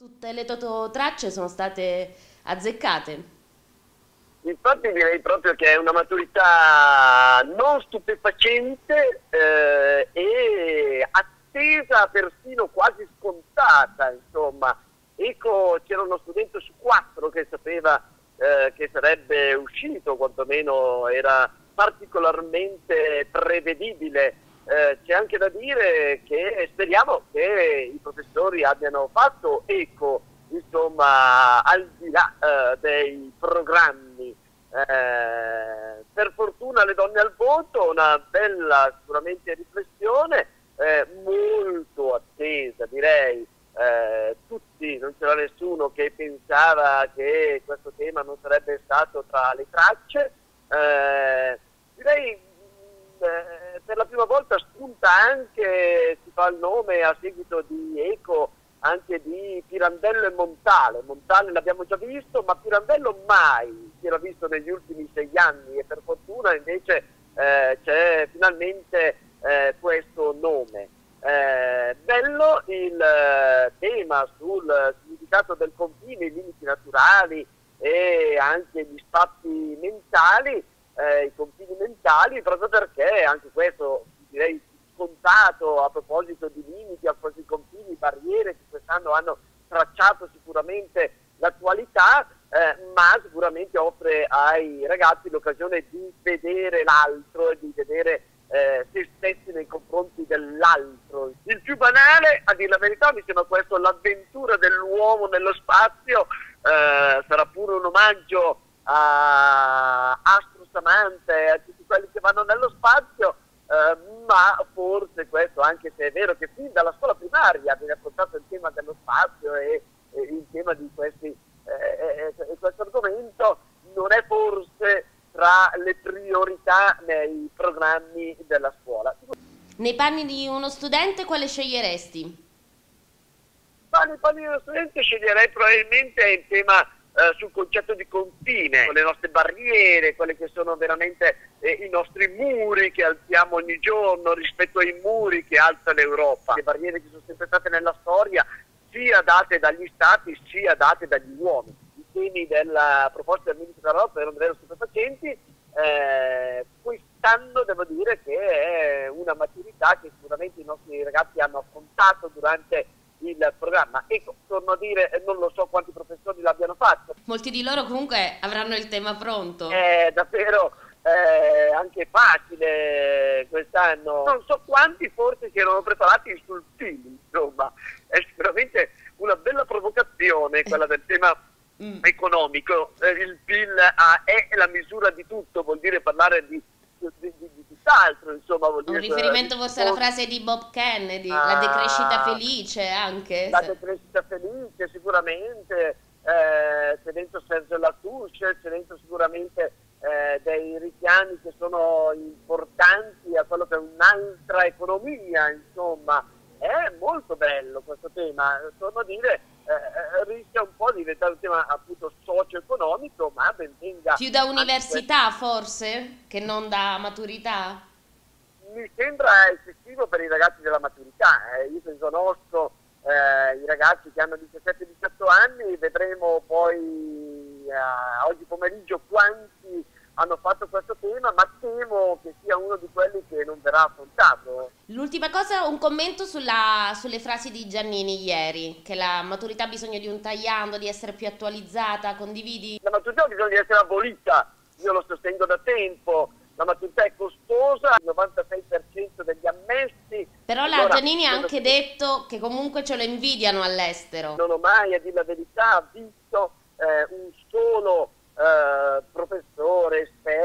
Tutte le tracce sono state azzeccate. Infatti direi proprio che è una maturità non stupefacente e attesa, persino quasi scontata, insomma. Ecco, c'era uno studente su 4 che sapeva che sarebbe uscito, quantomeno era particolarmente prevedibile. C'è anche da dire che speriamo che i professori abbiano fatto eco, insomma, al di là dei programmi. Per fortuna le donne al voto, una bella sicuramente riflessione, molto attesa, direi. Tutti, non c'era nessuno che pensava che questo tema non sarebbe stato tra le tracce. Direi per la prima volta spunta anche, si fa il nome a seguito di Eco, anche di Pirandello e Montale. Montale l'abbiamo già visto, ma Pirandello mai si era visto negli ultimi 6 anni, e per fortuna invece c'è finalmente questo nome. Bello il tema sul significato del confine, i limiti naturali e anche gli spazi mentali, i confini mentali, proprio perché anche questo direi scontato a proposito di limiti, a proposito di confini, barriere che quest'anno hanno tracciato sicuramente l'attualità, ma sicuramente offre ai ragazzi l'occasione di vedere l'altro e di vedere se stessi nei confronti dell'altro. Il più banale, a dire la verità, mi sembra questo, l'avventura dell'uomo nello spazio. Sarà pure un omaggio a Astro Samante, a tutti quelli che vanno nello spazio, ma forse questo, anche se è vero che fin dalla scuola primaria viene affrontato il tema dello spazio e il tema di questo argomento, non è forse tra le priorità nei programmi della scuola. Nei panni di uno studente quale sceglieresti? Ma nei panni dello studente sceglierei probabilmente il tema sul concetto di confine, con le nostre barriere, quelle che sono veramente i nostri muri che alziamo ogni giorno rispetto ai muri che alza l'Europa. Le barriere che sono sempre state nella storia, sia date dagli stati sia date dagli uomini. I temi della proposta del Ministro dell'Europa erano davvero stupefacenti. Quest'anno devo dire che è una maturità che sicuramente i nostri ragazzi hanno affrontato durante il programma. Ecco, torno a dire, non lo so quanti professori l'abbiano fatto. Molti di loro comunque avranno il tema pronto. È davvero anche facile quest'anno. Non so quanti forse si erano preparati sul PIL, insomma. È sicuramente una bella provocazione quella del tema economico. Il PIL è la misura di tutto, vuol dire parlare di tutt'altro, insomma. Vuol dire Un riferimento forse alla frase di Bob Kennedy, la decrescita felice anche. La decrescita felice sicuramente, c'è dentro Sergio Latouche, c'è dentro sicuramente dei richiami che sono importanti a quello che è un'altra economia, insomma. È molto bello questo tema, torno a dire, rischia un po' di diventare un tema appunto socio-economico, ma ben venga. Più da università forse, che non da maturità? Mi sembra eccessivo per i ragazzi della maturità. Io che conosco i ragazzi che hanno 17-18 anni, vedremo poi oggi pomeriggio quanti hanno fatto questo tema, ma temo che sia uno di quelli che non verrà affrontato. L'ultima cosa, un commento sulle frasi di Giannini ieri, che la maturità ha bisogno di un tagliando, di essere più attualizzata, condividi? La maturità ha bisogno di essere abolita, io lo sostengo da tempo. La maturità è costosa, il 96% degli ammessi. Però la Giannini ha anche detto che comunque ce lo invidiano all'estero. Non ho mai, a dire la verità, visto un solo professore, esperto,